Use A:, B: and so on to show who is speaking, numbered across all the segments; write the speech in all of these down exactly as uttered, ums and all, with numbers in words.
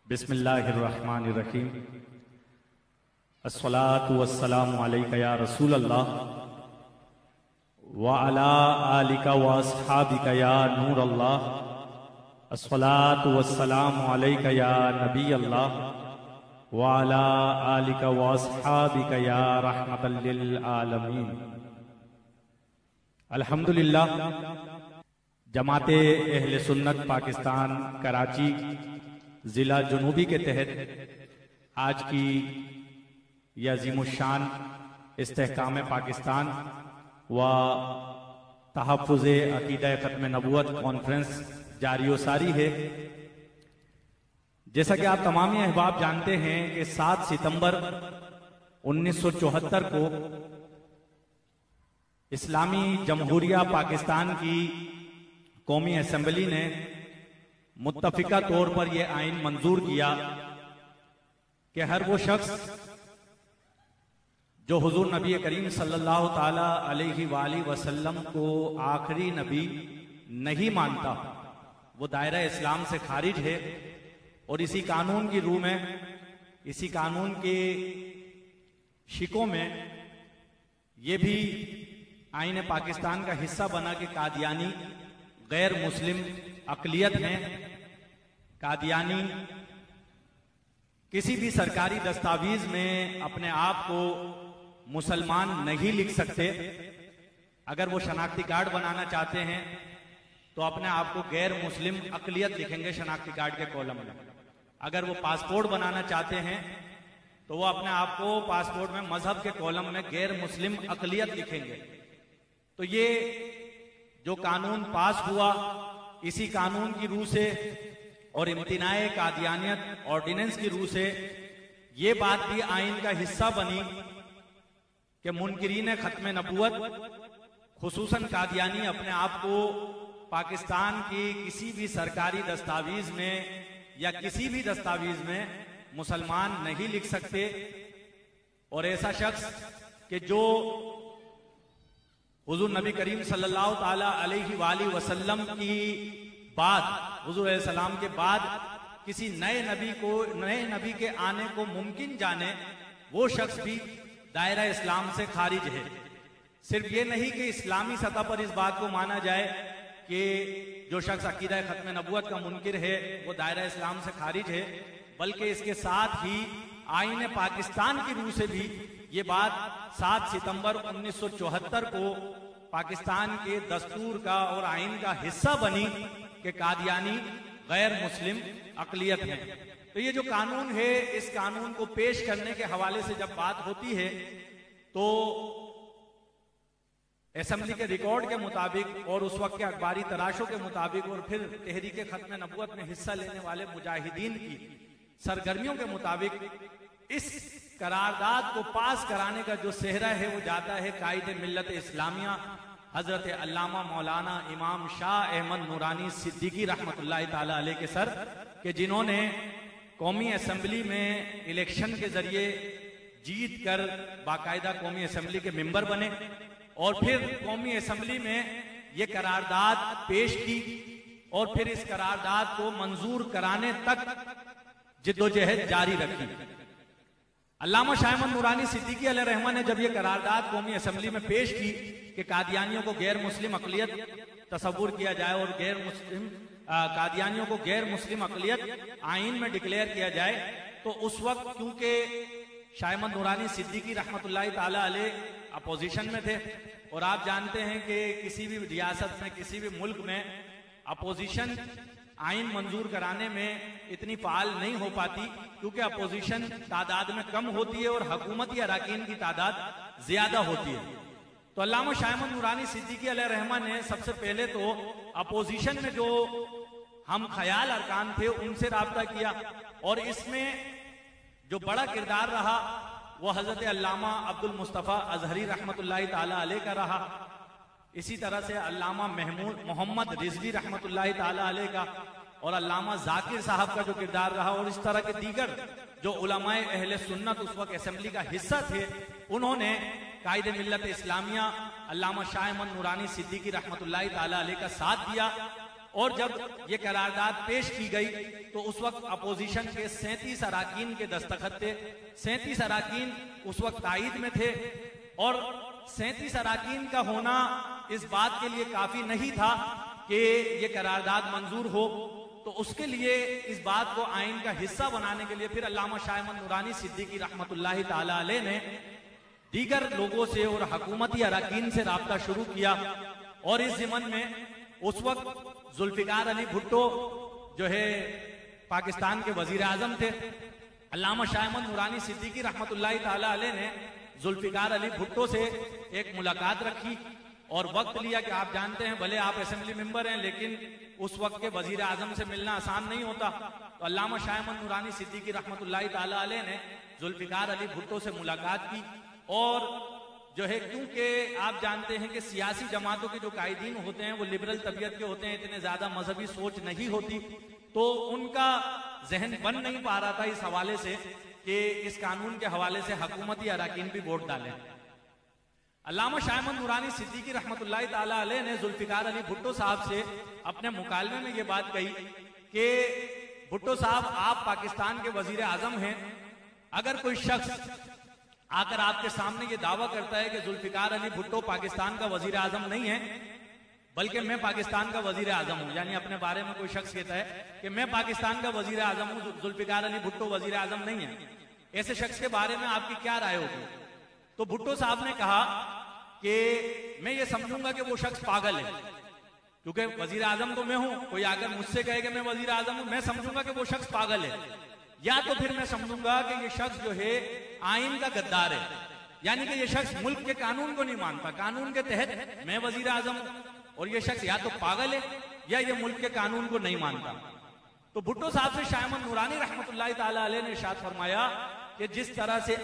A: बिस्मिल्लाहिर्रहमानिर्रहीम। अस्सलातु वस्सलामु अलैका या रसूल अल्लाह व अला आलिका व अस्हाबिका या नूर अल्लाह। अस्सलातु वस्सलामु अलैका या नबी अल्लाह व अला आलिका व अस्हाबिका या रहमतल लिल आलमीन। अल्हम्दुलिल्लाह, जमाते अहले सुन्नत पाकिस्तान कराची जिला जुनूबी के तहत आज की यह अज़ीमुश्शान इस्तेहकाम पाकिस्तान व तहफ़्फ़ुज़ अक़ीदा ख़त्म नबूवत कॉन्फ्रेंस जारी व सारी है। जैसा कि आप तमामी अहबाब जानते हैं कि सात सितंबर उन्नीस सौ चौहत्तर को इस्लामी जमहूरिया पाकिस्तान की कौमी असेंबली ने मुत्तफ़िका तौर पर यह आइन मंजूर किया कि हर वो शख्स जो हुजूर नबी करीम सल्लल्लाहु ताला अलैहि वाली वसल्लम को आखिरी नबी नहीं मानता, वो दायरा इस्लाम से खारिज है। और इसी कानून की रूह में, इसी कानून के शिकों में ये भी आईन पाकिस्तान का हिस्सा बना कि कादियानी गैर मुस्लिम अक़लियत हैं। कादियानी किसी भी सरकारी दस्तावेज में अपने आप को मुसलमान नहीं लिख सकते। अगर वो शनाख्ती कार्ड बनाना चाहते हैं तो अपने आप को गैर मुस्लिम अक़लियत लिखेंगे शनाख्ती कार्ड के कॉलम में। अगर वो पासपोर्ट बनाना चाहते हैं तो वो अपने आप को पासपोर्ट में मजहब के कॉलम में गैर मुस्लिम अक़लियत लिखेंगे। तो ये जो कानून पास हुआ, इसी कानून की रूह से और इम्तिनाए कादियानियत ऑर्डिनेंस की रूह से ये बात भी आइन का हिस्सा बनी कि मुनकिरीन खत्म नबूवत खुसूसन कादियानी अपने आप को पाकिस्तान की किसी भी सरकारी दस्तावेज में या किसी भी दस्तावेज में मुसलमान नहीं लिख सकते। और ऐसा शख्स कि जो हुजूर नबी करीम सल्लल्लाहु ताला अलैहि वाली वसल्लम की बाद, हुजूर अलैहि सलाम के बाद किसी नए नबी को, नए नबी के आने को मुमकिन जाने, वो शख्स भी दायरा इस्लाम से खारिज है। सिर्फ ये नहीं कि इस्लामी सतह पर इस बात को माना जाए कि जो शख्स अकीदा खत्म नबूवत का मुनकिर है वो दायरा इस्लाम से खारिज है, बल्कि इसके साथ ही आईन पाकिस्तान की रूह से भी ये बात सात सितंबर उन्नीस सौ चौहत्तर को पाकिस्तान के दस्तूर का और आइन का हिस्सा बनी कि कादियानी गैर मुस्लिम अक़लियत है। तो ये जो कानून है, इस कानून को पेश करने के हवाले से जब बात होती है तो असेंबली के रिकॉर्ड के मुताबिक और उस वक्त के अखबारी तराशों के मुताबिक और फिर तहरीक खत्म नबूवत में हिस्सा लेने वाले मुजाहिदीन की सरगर्मियों के मुताबिक इस करारदाद को पास कराने का जो सेहरा है वो जाता है कायदे मिल्लत इस्लामिया हजरत अल्लामा मौलाना इमाम शाह अहमद नूरानी सिद्दीकी रहमतुल्लाह ताला अलैह के सर, के जिन्होंने कौमी असेंबली में इलेक्शन के जरिए जीत कर बाकायदा कौमी असेंबली के मेंबर बने और फिर कौमी असेंबली में ये करारदाद पेश की और फिर इस करारदाद को मंजूर कराने तक जिद्दोजहद जारी रखी। अल्लामा शाह अहमद नूरानी सिद्दीकी अलैहि रहमान ने जब ये करारदाद कौमी असेंबली में पेश की कि कादियानियों को गैर मुस्लिम अक़लियत तसव्वुर किया जाए और गैर मुस्लिम कादियानियों को गैर मुस्लिम अक़लियत आइन में डिक्लेयर किया जाए, तो उस वक्त क्योंकि शाह अहमद नूरानी सिद्दीकी रहमतुल्लाह ताला अलैह अपोजिशन में थे और आप जानते हैं कि किसी भी रियासत में, किसी भी मुल्क में अपोजिशन आइन मंजूर कराने में इतनी फाल नहीं हो पाती क्योंकि अपोजिशन तादाद में कम होती है और हुकूमती अरकान की तादाद ज्यादा होती है। तो अल्लामा शाह अहमद नूरानी सिद्दीकी अलैहि रहमान ने सबसे पहले तो अपोजिशन में जो हम ख्याल अरकान थे उनसे राब्ता किया और इसमें जो बड़ा किरदार रहा वो हजरत अल्लामा अब्दुल मुस्तफ़ा अजहरी रहमतुल्लाह ताला अलैह का रहा। इसी तरह से अल्लामा महमूद मोहम्मद रिजवी रहमतुल्लाह ताला अलैह का और अल्लामा जाकिर साहब का जो किरदार रहा और इस तरह के दीगर जो उलमाए अहले सुन्नत उस वक्त असेंबली का हिस्सा थे, उन्होंने कायदे मिल्लत इस्लामिया अल्लामा शाह अहमद नूरानी सिद्दीकी रहमतुल्लाह ताला अलैह का साथ दिया और जब ये करारदाद पेश की गई तो उस वक्त अपोजिशन के सैंतीस अराकीन के दस्तखत थे। सैंतीस अराकीन उस वक्त तायद में थे और सैंतीस अराकीन का होना इस बात के लिए काफी नहीं था कि ये करारदाद मंजूर हो। तो उसके लिए इस बात को आइन का हिस्सा बनाने के लिए फिर अल्लामा शाह अहमद नूरानी सिद्दीकी रहमतुल्लाहि ताला अलैह ने दीगर लोगों से और हुकूमती अराकीन से राब्ता शुरू किया। और इस ज़िमन में उस वक्त जुल्फिकार अली भुट्टो जो है पाकिस्तान के वजीर आजम थे। अल्लामा शाह अहमद नूरानी सिद्दीकी रहमतुल्लाहि ताला अलैह ने जुल्फिकार अली भुट्टो से एक मुलाकात रखी और वक्त लिया कि आप जानते हैं भले आप असेंबली मेंबर हैं लेकिन उस वक्त के वजीर आजम से मिलना आसान नहीं होता। तो अल्लामा शाह अहमद नूरानी सिद्दीकी रहमतुल्लाहि ताला अलैह ने जुल्फिकार अली भुट्टो से मुलाकात की और जो है क्योंकि आप जानते हैं कि सियासी जमातों के जो कायदीन होते हैं वो लिबरल तबीयत के होते हैं, इतने ज्यादा मजहबी सोच नहीं होती, तो उनका जहन बन नहीं पा रहा था इस हवाले से कि इस कानून के हवाले से हुकूमती अराकीन भी वोट डालें। अल्लामा शाह अहमद नूरानी सिद्दीकी रहमतुल्लाहि ताला अलैह ने जुल्फिकार अली भुट्टो साहब से अपने मुकालमे में ये बात कही कि भुट्टो साहब, आप पाकिस्तान के वजीर आजम हैं, अगर कोई शख्स आकर आपके सामने ये दावा करता है कि जुल्फिकार अली भुट्टो पाकिस्तान का वजीर आजम नहीं है बल्कि मैं पाकिस्तान का वजीर आजम हूं, यानी अपने बारे में कोई शख्स कहता है कि मैं पाकिस्तान का वजीर आजम हूं, जुल्फिकार अली भुट्टो वजीर आजम नहीं है, ऐसे शख्स के बारे में आपकी क्या राय होगी? तो भुट्टो साहब ने कहा कि मैं ये समझूंगा कि वो शख्स पागल है, क्योंकि वजीर आजम तो मैं हूं, कोई आकर मुझसे कहे कि मैं वजीर आजम हूं, मैं समझूंगा कि वो शख्स पागल है, या तो फिर मैं समझूंगा कि ये शख्स जो है आइन का गद्दार है, यानी कि ये शख्स मुल्क के कानून को नहीं मानता, कानून के तहत मैं वजीर आजम हूं और ये शख्स या तो पागल है या ये मुल्क के कानून को नहीं मानता। तो भुट्टो साहब से शाह अहमद नूरानी रहमतुल्लाहि ताला अलैह ने इरशाद फरमाया कि जिस तरह से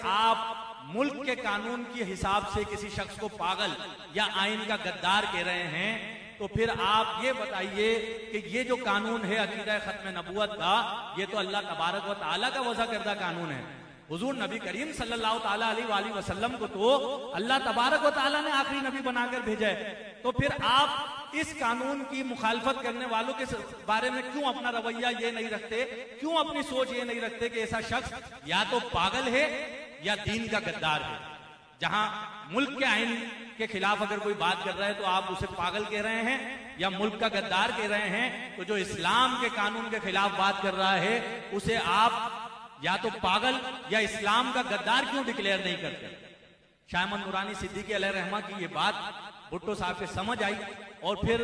A: आप मुल्क के कानून के हिसाब से किसी शख्स को पागल या आइन का गद्दार कह रहे हैं, तो फिर आप ये बताइए कि ये जो कानून है अकीदा खत्म नबूवत का, ये तो अल्लाह तबारक व तआला का वज़ा करदा कानून है। हुजूर नबी करीम सल्लल्लाहु ताला अलैहि वसल्लम को तो अल्लाह तबारक व तआला ने आखिरी नबी बनाकर भेजा है, तो फिर आप इस कानून की मुखालफत करने वालों के बारे में क्यों अपना रवैया ये नहीं रखते, क्यों अपनी सोच ये नहीं रखते कि ऐसा शख्स या तो पागल है या दीन का गद्दार है। जहां मुल्क के आइन के खिलाफ अगर कोई बात कर रहा है तो आप उसे पागल कह रहे हैं या मुल्क का गद्दार कह रहे हैं, तो जो इस्लाम के कानून के खिलाफ बात कर रहा है उसे आप या तो पागल या इस्लाम का गद्दार क्यों डिक्लेयर नहीं करते? शाह अहमद नूरानी सिद्दीकी अलैहि रहमा की ये बात भुट्टो साहब से समझ आई और फिर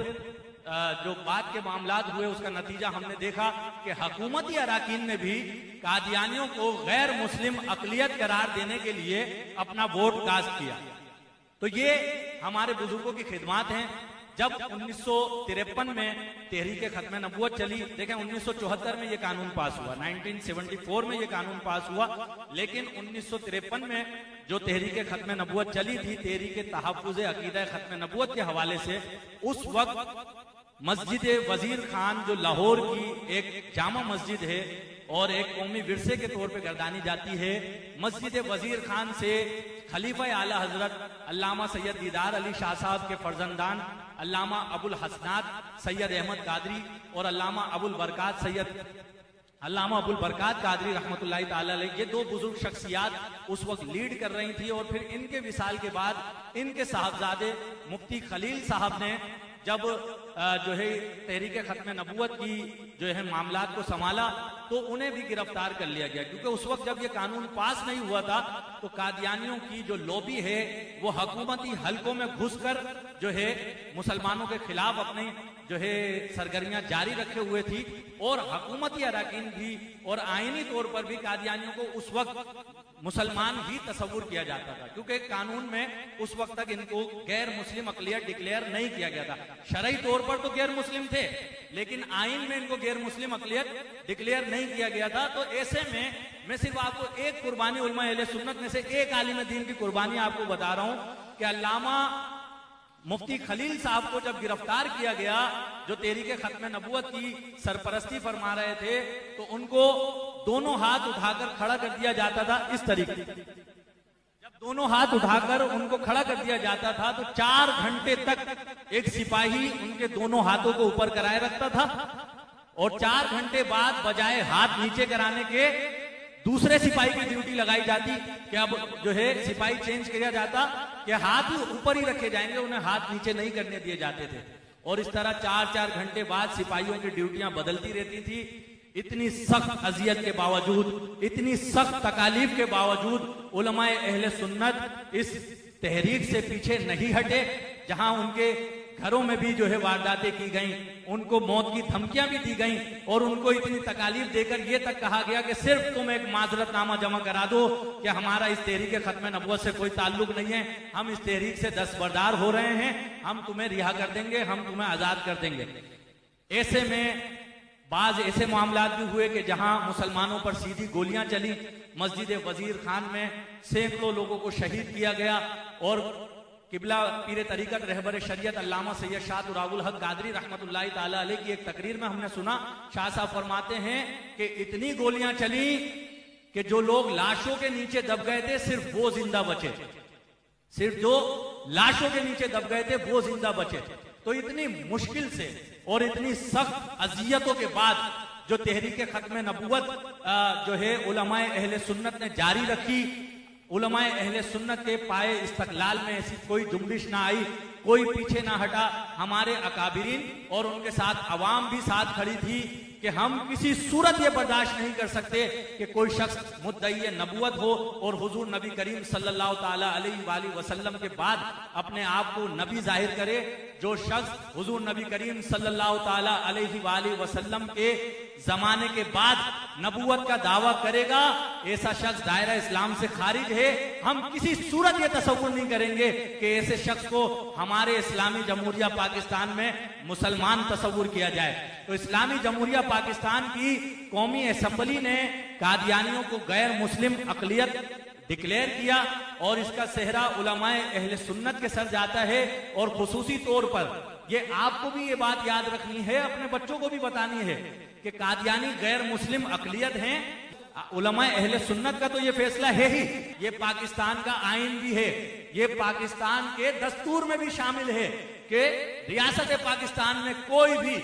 A: जो बात के मामलात हुए उसका नतीजा हमने देखा कि हुकूमती अराकीन ने भी कादियानियों को गैर मुस्लिम अकलियत करार देने के लिए अपना वोट कास्ट किया। तो ये हमारे बुजुर्गों की खिदमत हैं। जब उन्नीस सौ तिरपन में तहरीक खत्म नबूवत चली, देखें उन्नीस सौ चौहत्तर में ये कानून पास हुआ, उन्नीस सौ चौहत्तर में ये कानून पास हुआ, लेकिन उन्नीस सौ तिरपन में जो तहरीक खत्म नबूवत चली थी, तहरीक तहफ़्फ़ुज़ अक़ीदा खत्म नबूवत के हवाले से, उस वक्त मस्जिद वजीर खान जो लाहौर की एक जामा मस्जिद है और एक कौमी विरसे के तौर पे गर्दानी जाती है, मस्जिद वजीर खान से खलीफा आला हजरत अल्लामा सैयद दीदार अली शाह साहब के फर्जंदान अल्लामा अबुल हसनात सैयद अहमद कादरी और अल्लामा अबुल बरकात सैयद अल्लामा अबुल बरकात कादरी रहमतुल्लाहि ताला अलैह, ये दो बुजुर्ग शख्सियात उस वक्त लीड कर रही थी। और फिर इनके विसाल के बाद इनके साहबजादे मुफ्ती खलील साहब ने जब जो है तहरीक खत्म नबूवत की जो है मामलात को संभाला तो उन्हें भी गिरफ्तार कर लिया गया, क्योंकि उस वक्त जब ये कानून पास नहीं हुआ था तो कादियानियों की जो लॉबी है वो हुकूमती हलकों में घुसकर जो है मुसलमानों के खिलाफ अपनी जो है सरगर्मियां जारी रखे हुए थी और हुकूमती अराकीन भी और आईनी तौर पर भी कादियानियों को उस वक्त मुसलमान ही तस्वुर किया जाता था, क्योंकि कानून में उस वक्त तक इनको गैर मुस्लिम अकलियत डिक्लेयर नहीं किया गया था। शरई तौर पर तो गैर मुस्लिम थे लेकिन आइन में इनको गैर मुस्लिम अकलियत डिक्लेयर नहीं किया गया था। तो ऐसे में मैं सिर्फ आपको एक कुर्बानी उलमा अहले सुन्नत में से एक आलिम दीन की कुर्बानी आपको बता रहा हूं कि अल्लामा मुफ्ती खलील साहब को जब गिरफ्तार किया गया, जो तहरीक खत्म नबूवत की सरपरस्ती फरमा रहे थे, तो उनको दोनों हाथ उठाकर खड़ा कर दिया जाता था इस तरीके। जब दोनों हाथ उठाकर उनको खड़ा कर दिया जाता था तो चार घंटे तक एक सिपाही उनके दोनों हाथों को ऊपर कराए रखता था और चार घंटे बाद बजाय हाथ नीचे कराने के दूसरे सिपाही की ड्यूटी लगाई जाती कि अब जो है सिपाही चेंज किया जाता कि हाथ ऊपर ही रखे जाएंगे, उन्हें हाथ नीचे नहीं करने दिए जाते थे। और इस तरह चार चार घंटे बाद सिपाहियों की ड्यूटियां बदलती रहती थी। इतनी सख्त अजियत के बावजूद, इतनी सख्त तकालीफ के बावजूद उलमाए अहले सुन्नत इस तहरीक से पीछे नहीं हटे। जहां उनके घरों में भी जो है वारदातें की गई, उनको मौत की धमकियां भी दी गई और उनको इतनी तकालीफ देकर यह तक कहा गया कि सिर्फ तुम एक माजरतनामा जमा करा दो कि हमारा इस तहरीक खत्म नबुव्वत से कोई ताल्लुक नहीं है, हम इस तहरीक से दस्तबरदार हो रहे हैं, हम तुम्हें रिहा कर देंगे, हम तुम्हें आजाद कर देंगे। ऐसे में बाज ऐसे मामलात भी हुए कि जहां मुसलमानों पर सीधी गोलियां चली। मस्जिद वजीर खान में सैकड़ों लोगों को शहीद किया गया और किबला पीर तरीकत रहबर शरीयत अल्लामा सैयद शाह तुराबुल हक कादरी रहमतुल्लाहि ताला अलैह की एक तकरीर में हमने सुना, शाह साहब फरमाते हैं कि इतनी गोलियां चली कि जो लोग लाशों के नीचे दब गए थे सिर्फ वो जिंदा बचे, सिर्फ जो लाशों के नीचे दब गए थे वो जिंदा बचे। तो इतनी मुश्किल से और इतनी सख्त अजियतों के बाद जो तहरीक खत्म नबुव्वत जो है उलमाए अहले सुन्नत ने जारी रखी, उलमाए अहले सुन्नत के पाए इस्तकलाल में ऐसी कोई जुम्बिश ना आई, कोई पीछे ना हटा। हमारे अकाबिरीन और उनके साथ अवाम भी साथ खड़ी थी कि हम किसी सूरत ये बर्दाश्त नहीं कर सकते कि कोई शख्स मुद्दई नबुव्वत हो और हुजूर नबी करीम सल्लल्लाहु ताला अलैहि वसल्लम के बाद अपने आप को नबी जाहिर करे। जो शख्स हुजूर नबी करीम सल्लल्लाहु ताला अलैहि वसल्लम के जमाने के बाद नबुव्वत का दावा करेगा, ऐसा शख्स दायरा इस्लाम से खारिज है। हम किसी सूरत ये तसव्वुर नहीं करेंगे कि ऐसे शख्स को हमारे इस्लामी जमहूरिया पाकिस्तान में मुसलमान तसव्वुर किया जाए। तो इस्लामी जमहूरिया पाकिस्तान की कौमी असेंबली ने कादियानियों को गैर मुस्लिम अकलियत डिक्लेयर किया और इसका सेहरा उलमाए अहले सुन्नत के सर जाता है। और खुसूसी तौर पर ये आपको भी ये बात याद रखनी है, अपने बच्चों को भी बतानी है कि कादियानी गैर मुस्लिम अकलियत हैं। उलमाए अहले सुन्नत का तो ये फैसला है ही, ये पाकिस्तान का आईन भी है, ये पाकिस्तान के दस्तूर में भी शामिल है कि रियासत पाकिस्तान में कोई भी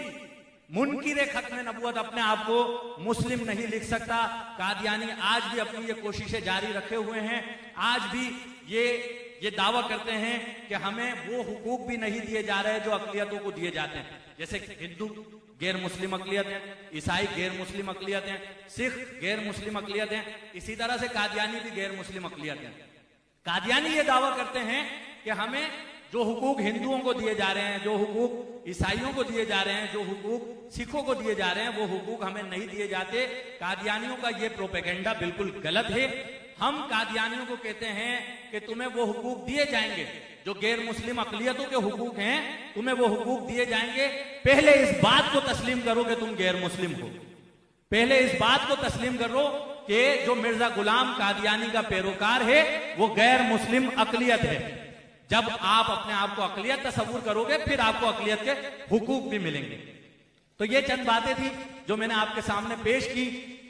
A: मुनकिर खत्म नबुव्वत अपने आप को मुस्लिम नहीं लिख सकता। कादियानी आज भी अपनी ये कोशिशें जारी रखे हुए हैं, आज भी ये ये दावा करते हैं कि हमें वो हुकूक भी नहीं दिए जा रहे जो अकलियतों को दिए जाते हैं। जैसे हिंदू गैर मुस्लिम अकलियत है, ईसाई गैर मुस्लिम अकलियत है, सिख गैर मुस्लिम अकलियत है, इसी तरह से कादियानी भी गैर मुस्लिम अकलियत है। कादियानी ये दावा करते हैं कि हमें जो हुकूक हिंदुओं को दिए जा रहे हैं, जो हुकूक ईसाइयों को दिए जा रहे हैं, जो हुकूक सिखों को दिए जा रहे हैं, वो हुकूक हमें नहीं दिए जाते। कादियानियों का ये प्रोपेगेंडा बिल्कुल गलत है। हम कादियानियों को कहते हैं कि तुम्हें वो हुकूक दिए जाएंगे जो गैर मुस्लिम अकलियतों के हुकूक हैं, तुम्हें वो हुकूक दिए जाएंगे। पहले इस बात को तस्लीम करो कि तुम गैर मुस्लिम हो, पहले इस बात को तस्लीम करो कि जो मिर्जा गुलाम कादियानी का पैरोकार है वो गैर मुस्लिम अकलियत है। जब आप अपने आप को अकलियत तस्वुर करोगे फिर आपको अकलियत के हुकूक भी मिलेंगे। तो ये चंद बातें थी जो मैंने आपके सामने पेश की।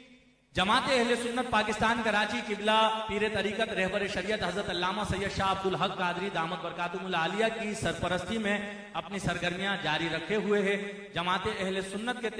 A: जमात अहले सुन्नत पाकिस्तान कराची किबला पीर तरीकत रहबर शरीयत हजरत अल्लामा सैयद शाह अब्दुल हक कादरी दामत बरकातुहुल आलिया की सरपरस्ती में अपनी सरगर्मियां जारी रखे हुए है। जमात अहले सुन्नत के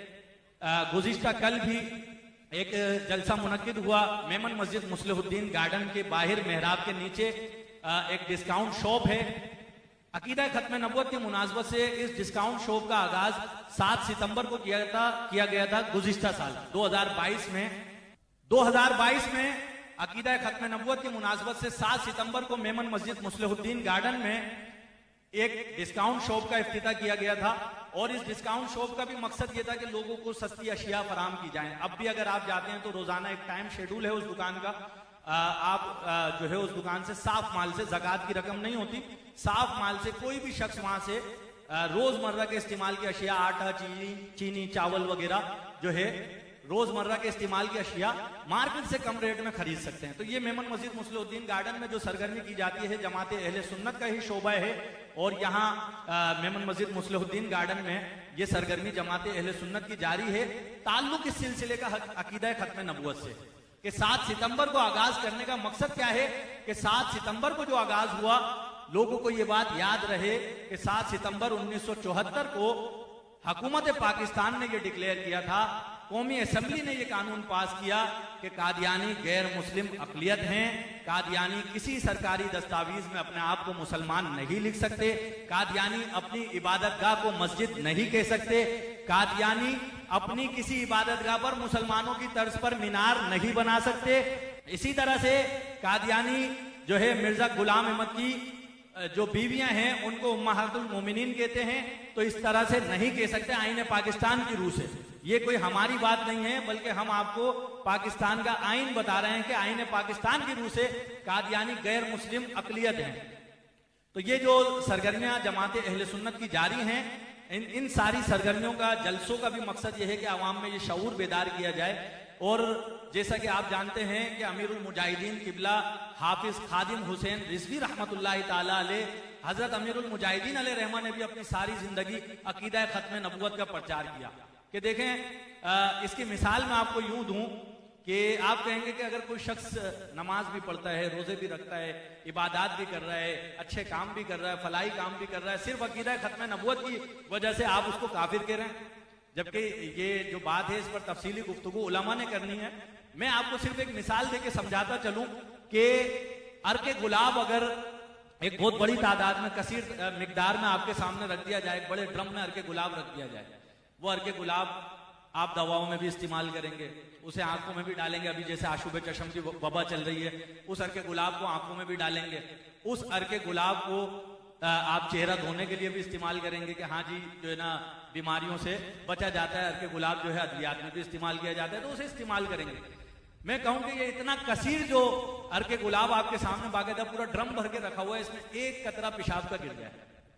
A: तहत गुज़िश्ता कल भी एक जलसा मुनक्किद हुआ मेमन मस्जिद मुस्लिहुद्दीन गार्डन के बाहर मेहराब के नीचे एक डिस्काउंट शॉप है। अकीदा खत्म नबुव्वत की मुनासबत से इस डिस्काउंट शॉप का आगाज सात सितंबर को किया था किया गया था गुज़िश्ता साल दो हज़ार बाईस में। दो हज़ार बाईस में अकीदा खत्म नबुव्वत की मुनासबत से सात सितंबर को मेमन मस्जिद मुस्लिहुद्दीन गार्डन में एक डिस्काउंट शॉप का इफ्तिताह किया गया था। और इस डिस्काउंट शॉप का भी मकसद ये था कि लोगों को सस्ती अशिया फराम की जाए। अब भी अगर आप जाते हैं तो रोजाना एक टाइम शेड्यूल है उस दुकान का। आप जो है उस दुकान से साफ माल से ज़कात की रकम नहीं होती, साफ माल से कोई भी शख्स वहां से रोजमर्रा के इस्तेमाल की अशिया, आटा, चीनी चीनी चावल वगैरह जो है रोजमर्रा के इस्तेमाल की अशिया मार्केट से कम रेट में खरीद सकते हैं। तो ये मेमन मस्जिद मुस्लिहुद्दीन गार्डन में जो सरगर्मी की जाती है जमात अहले सुन्नत का ही शोबा है। और यहाँ मेमन मस्जिद मुस्लिहुद्दीन गार्डन में ये सरगर्मी जमात अहले सुन्नत की जारी है। ताल्लुक इस सिलसिले का अकीदा खत्म नबुव्वत से कि सात सितंबर को आगाज करने का मकसद क्या है कि सात सितंबर को जो आगाज हुआ, लोगों को यह बात याद रहे कि सात सितंबर उन्नीस सौ चौहत्तर को हुकूमत पाकिस्तान ने यह डिक्लेयर किया था, कौमी असेंबली ने यह कानून पास किया कि कादियानी गैर मुस्लिम अकलियत हैं, कादियानी किसी सरकारी दस्तावेज में अपने आप को मुसलमान नहीं लिख सकते, कादियानी अपनी इबादतगाह को मस्जिद नहीं कह सकते, कादियानी अपनी किसी इबादतगाह पर मुसलमानों की तर्ज पर मीनार नहीं बना सकते। इसी तरह से कादियानी जो है मिर्जा गुलाम अहमद की जो बीवियां हैं उनको उम्महातुल मोमिनीन कहते हैं, तो इस तरह से नहीं कह सकते आईने पाकिस्तान की रूह से। ये कोई हमारी बात नहीं है, बल्कि हम आपको पाकिस्तान का आइन बता रहे हैं कि आईने पाकिस्तान की रूह से कादियानी गैर मुस्लिम अकलियत हैं। तो ये जो सरगर्मियां जमात अहले सुन्नत की जारी हैं, इन इन सारी सरगर्मियों का, जलसों का भी मकसद यह है कि आवाम में ये शऊर बेदार किया जाए। और जैसा कि आप जानते हैं कि अमीरुल मुजाहिदीन किबला हाफिज खादिम हुसैन रिजवी रहमतुल्लाह ताला अलैह, हजरत अमीरुल मुजाहिदीन अलैह रहमान ने भी अपनी सारी जिंदगी अकीदा खत्म नबुव्वत का प्रचार किया। कि देखें, आ, इसकी मिसाल मैं आपको यूं दूं कि आप कहेंगे कि अगर कोई शख्स नमाज भी पढ़ता है, रोजे भी रखता है, इबादत भी कर रहा है, अच्छे काम भी कर रहा है, फलाई काम भी कर रहा है, सिर्फ अकीदा खत्म नबुव्वत की वजह से आप उसको काफिर कह रहे हैं, जबकि ये जो बात है इस पर तफसीली गुफ्तगू उलमा ने करनी है। मैं आपको सिर्फ एक मिसाल देके समझाता चलूं कि अर्के गुलाब अगर एक बहुत बड़ी तादाद में, कसीर मिकदार में आपके सामने रख दिया जाए, एक बड़े ड्रम में अर्के गुलाब रख दिया जाए, वो अर्के गुलाब आप दवाओं में भी इस्तेमाल करेंगे, उसे आंखों में भी डालेंगे, अभी जैसे आशुबे चशम की वबा चल रही है, उस अर्के गुलाब को आंखों में भी डालेंगे, उस अर्के गुलाब को आप चेहरा धोने के लिए भी इस्तेमाल करेंगे कि हाँ जी जो है ना बीमारियों से बचा जाता है, अर्के गुलाब जो है अद्वियात में भी इस्तेमाल किया जाता है, तो उसे इस्तेमाल करेंगे। मैं कहूं कि ये इतना कसीर जो अर्के गुलाब आपके सामने बाकायदा पूरा ड्रम भर के रखा हुआ है, इसमें एक कतरा पेशाब का गिर जाए,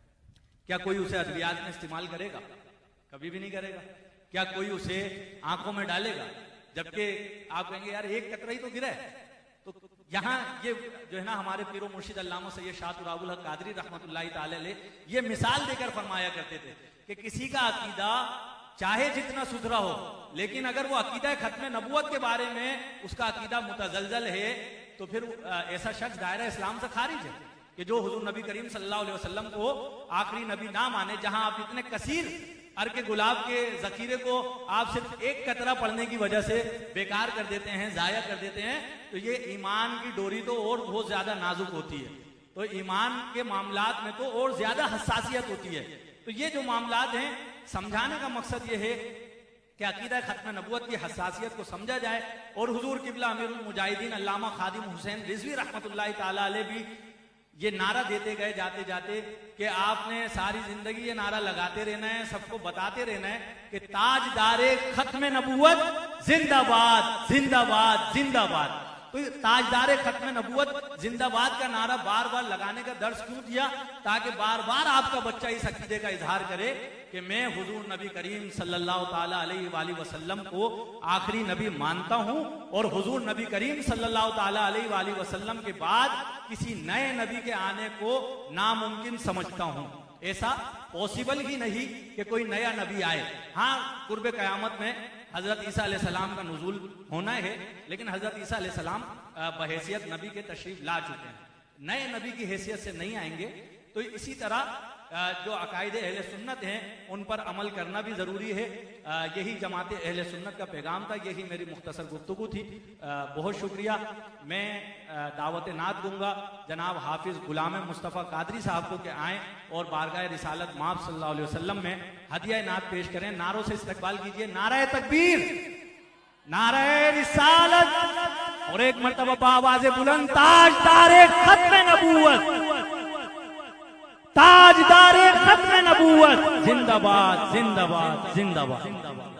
A: क्या कोई उसे अद्वियात में इस्तेमाल करेगा? कभी भी नहीं करेगा। क्या कोई उसे आंखों में डालेगा? जबकि आप कहेंगे यार एक कतरा ही तो गिरा है। तो यहाँ ये जो है ना हमारे पीरो मुर्शिद अल्लामा सैयद शाह तुराबुल हक कादरी रहमतुल्लाह ताला अलैह ये मिसाल देकर फरमाया करते थे कि किसी का अकीदा चाहे जितना सुधरा हो, लेकिन अगर वो अकीदा खत्म नबुव्वत के बारे में उसका अकीदा मुतजलजल है, तो फिर ऐसा शख्स दायरा इस्लाम से खारिज है कि जो हुजूर नबी करीम सल्लल्लाहु अलैहि वसल्लम को आखिरी नबी ना माने। जहां आप इतने कसीर अर्के गुलाब के जखीरे को आप सिर्फ एक कतरा पढ़ने की वजह से बेकार कर देते हैं, जाया कर देते हैं, तो ये ईमान की डोरी तो और बहुत ज्यादा नाजुक होती है। तो ईमान के मामलात में तो और ज्यादा हसासियत होती है। तो ये जो मामलात हैं, समझाने का मकसद ये है कि अकीदा खत्म नबुव्वत की हसासियत को समझा जाए। और हुजूर किबला अमीरुल मुजाहिदीन अल्लामा खादिम हुसैन रिजवी रहमतुल्लाह ताला अलैह भी ये नारा देते गए जाते जाते कि आपने सारी जिंदगी ये नारा लगाते रहना है, सबको बताते रहना है कि ताजदारे खत्म नबुव्वत जिंदाबाद जिंदाबाद जिंदाबाद। तो ताजदारे खत्म नबुव्वत जिंदाबाद का नारा बार बार लगाने का दर्ज क्यों दिया? ताकि बार बार आपका बच्चा इस अकीदे का इजहार करे कि मैं हुजूर नबी करीम सल्लल्लाहु ताला अलैहि वसल्लम को आखिरी नबी मानता हूं और हुजूर नबी करीम सल्लल्लाहु ताला अलैहि वसल्लम के बाद किसी नए नबी के आने को नामुमकिन समझता हूं। ऐसा पॉसिबल ही नहीं कि कोई नया नबी आए। हाँ, कुर्बे कयामत में हजरत ईसा अलैहिस्सलाम का नुज़ूल होना है, लेकिन हजरत ईसा अलैहिस्सलाम बहैसियत नबी के तशरीफ ला चुके हैं, नए नबी की हैसियत से नहीं आएंगे। तो इसी तरह जो अकायदे अहले सुन्नत हैं उन पर अमल करना भी जरूरी है। यही जमात अहले सुन्नत का पैगाम था, यही मेरी मुख्तसर गुफ्तगू थी। बहुत शुक्रिया। मैं दावत नात दूंगा जनाब हाफिज गुलाम मुस्तफ़ा कादरी साहब को कि आए और बारगाह रिसालत माब सल्लल्लाहु अलैहि वसल्लम में हदिया नात पेश करें। नारों से इस्तकबाल कीजिए। नारे तकबीर, नारे रिसालत और एक मरतबा आवाज़ बुलंद, ताजदारे खत्म नबुव्वत, ताजदारे खत्म नबुव्वत जिंदाबाद जिंदाबाद जिंदाबाद।